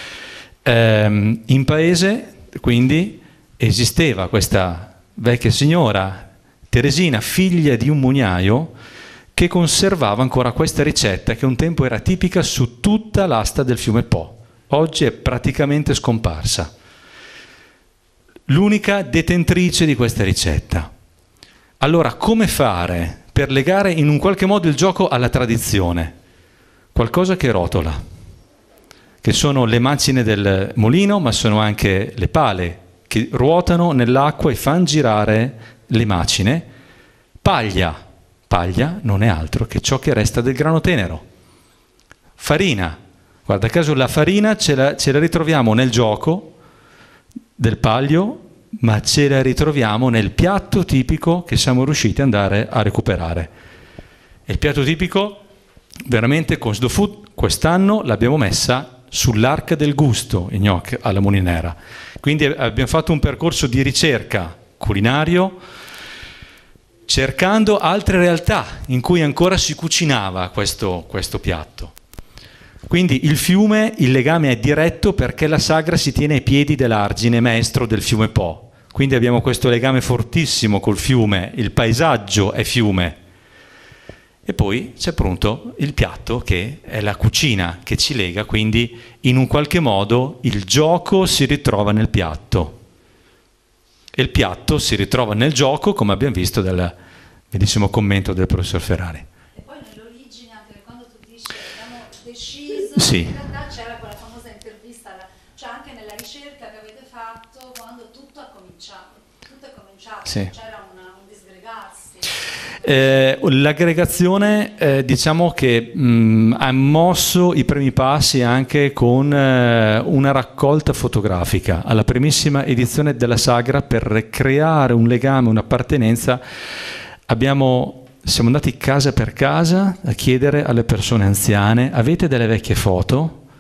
Ehm, in paese, quindi, esisteva questa vecchia signora, Teresina, figlia di un mugnaio, che conservava ancora questa ricetta che un tempo era tipica su tutta l'asta del fiume Po. Oggi è praticamente scomparsa. L'unica detentrice di questa ricetta. Allora, come fare per legare in un qualche modo il gioco alla tradizione? Qualcosa che rotola, che sono le macine del mulino, ma sono anche le pale che ruotano nell'acqua e fanno girare le macine. Paglia. Paglia non è altro che ciò che resta del grano tenero. Farina, guarda caso la farina ce la, ce la ritroviamo nel gioco del Palio, ma ce la ritroviamo nel piatto tipico che siamo riusciti ad andare a recuperare. E il piatto tipico, veramente con Slow Food, quest'anno l'abbiamo messa sull'arca del gusto, i gnocchi alla mulinera. Quindi abbiamo fatto un percorso di ricerca culinario, cercando altre realtà in cui ancora si cucinava questo, questo piatto. Quindi il fiume, il legame è diretto perché la sagra si tiene ai piedi dell'argine maestro del fiume Po. Quindi abbiamo questo legame fortissimo col fiume, il paesaggio è fiume. E poi c'è pronto il piatto che è la cucina che ci lega, quindi in un qualche modo il gioco si ritrova nel piatto. E il piatto si ritrova nel gioco, come abbiamo visto dal bellissimo commento del professor Ferrari. E poi nell'origine, anche quando tu dici abbiamo deciso, sì. in realtà c'era quella famosa intervista, cioè anche nella ricerca che avete fatto, quando tutto è cominciato, tutto è cominciato, sì. C'era una, un disgregarsi. Eh, l'aggregazione eh, diciamo che mh, ha mosso i primi passi anche con eh, una raccolta fotografica alla primissima edizione della sagra per creare un legame, un'appartenenza. Abbiamo, siamo andati casa per casa a chiedere alle persone anziane: avete delle vecchie foto?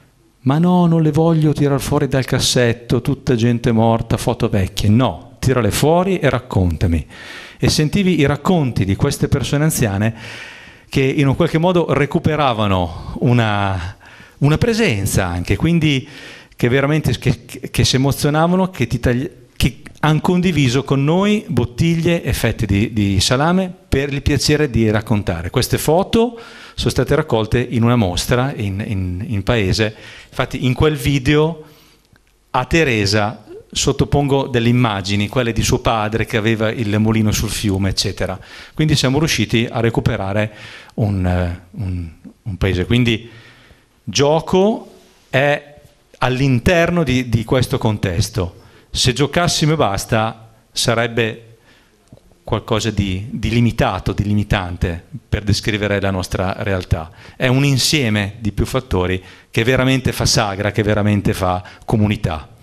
Ma no, non le voglio tirar fuori dal cassetto, tutta gente morta, foto vecchie. No, tirale fuori e raccontami. E sentivi i racconti di queste persone anziane che in un qualche modo recuperavano una, una presenza anche, quindi che veramente che, che si emozionavano, che, ti tagli, che hanno condiviso con noi bottiglie e fette di, di salame per il piacere di raccontare. Queste foto sono state raccolte in una mostra in, in, in paese. Infatti in quel video a Teresa sottopongo delle immagini, quelle di suo padre che aveva il mulino sul fiume, eccetera. Quindi siamo riusciti a recuperare un, un, un paese. Quindi gioco è all'interno di, di questo contesto. Se giocassimo e basta sarebbe qualcosa di, di limitato, di limitante per descrivere la nostra realtà. È un insieme di più fattori che veramente fa sagra, che veramente fa comunità.